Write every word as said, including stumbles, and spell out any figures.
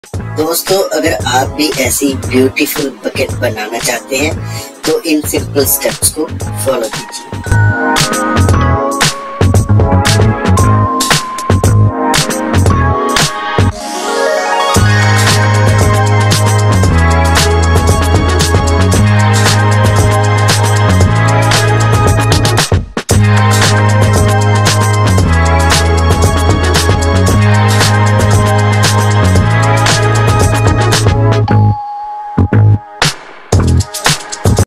दोस्तों, अगर आप भी ऐसी ब्यूटीफुल बकेट बनाना चाहते हैं तो इन सिंपल स्टेप्स को फॉलो कीजिए।